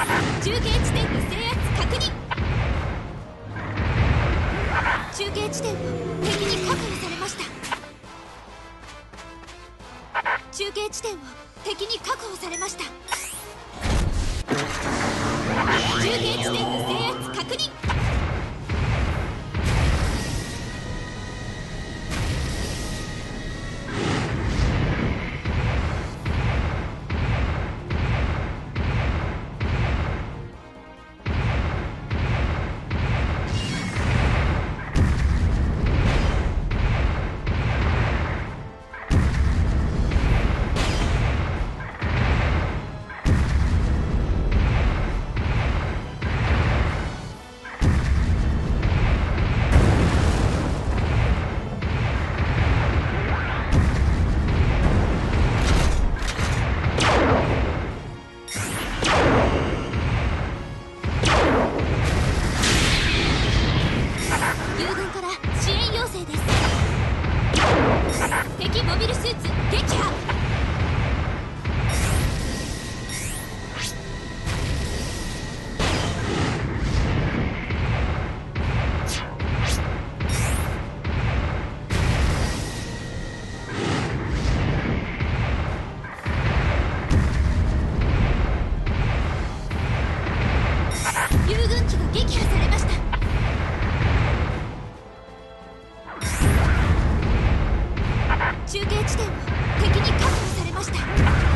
中継地点の制圧確認。中継地点を敵に確保されました。中継地点を敵に確保されました。中継地点の制圧確認。敵モビルスーツ撃破。遊軍機が撃破されました。中継地点を敵に確保されました。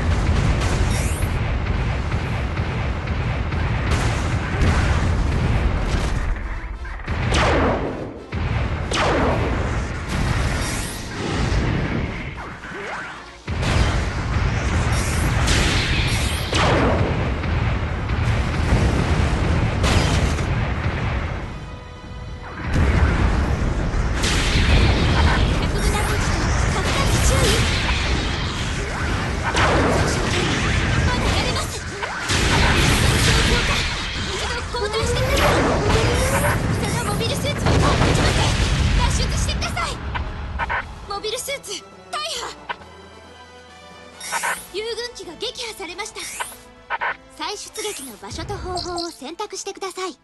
モビルスーツ大破。遊軍機が撃破されました。再出撃の場所と方法を選択してください。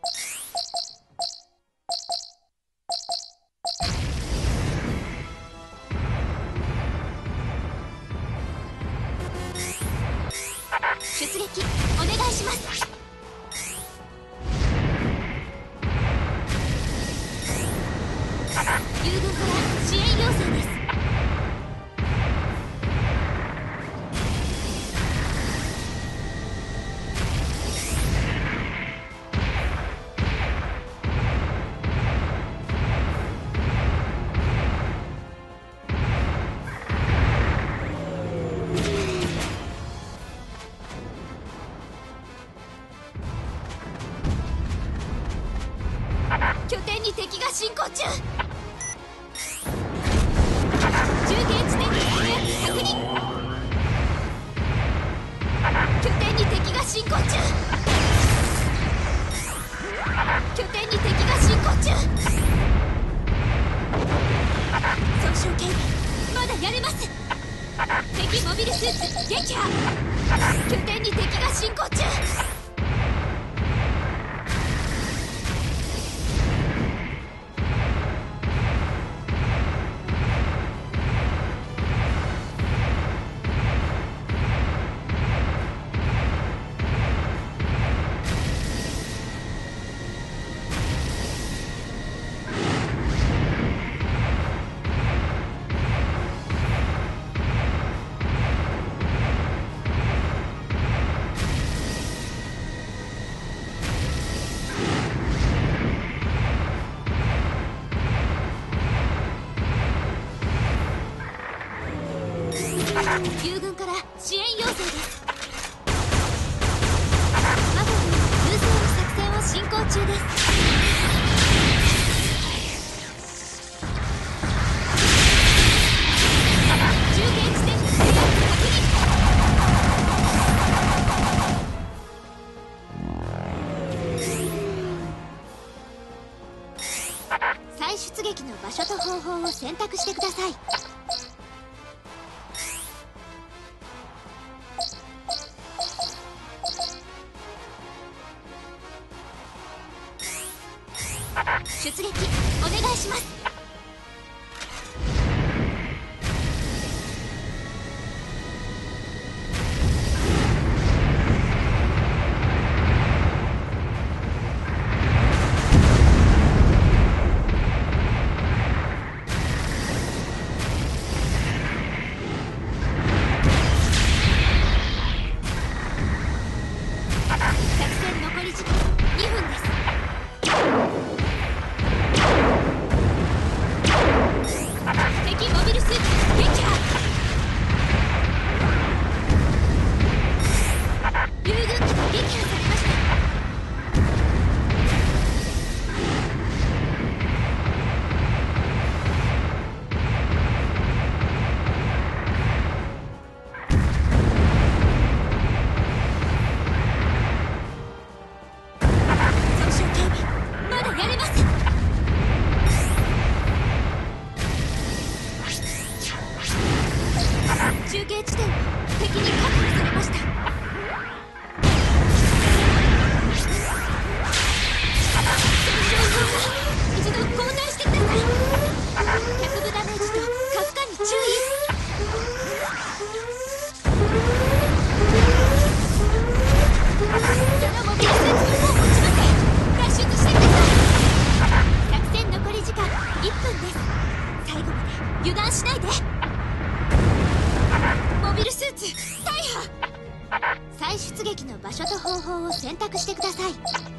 出撃お願いします。遊軍から支援要請です。拠点に敵が進行中。中継地点に確認。拠点に敵が進行中。拠点に敵が進行中。損傷警備まだやれます。敵モビルスーツ撃破。拠点に敵が進行中。遊軍から支援要請です。マゴンの優勢の作戦を進行中です。中継地点の制圧確認。再出撃の場所と方法を選択してください。 出撃お願いします。中継地点を敵に確保されました。一度交代してください。脚部ダメージと過負荷に注意。そのモビルスーツはもう落ちません。脱出してください。作戦残り時間1分です。最後まで油断しないで。モビルスーツ大破。再出撃の場所と方法を選択してください。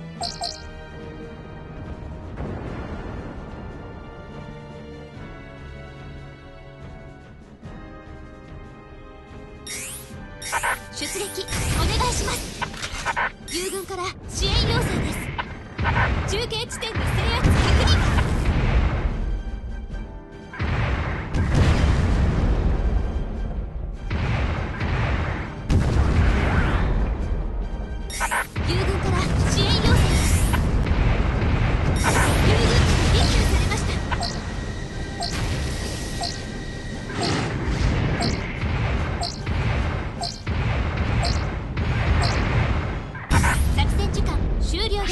出撃お願いします。友軍から支援要請です。中継地点の制圧確認。友軍から支援要請です。友軍機が撃破されました。作戦時間終了です。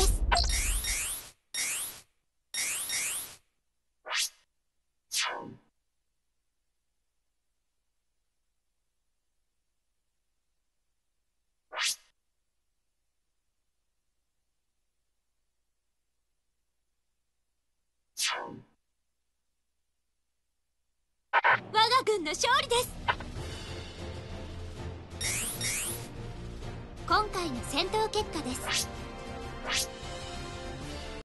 我が軍の勝利です。今回の戦闘結果です。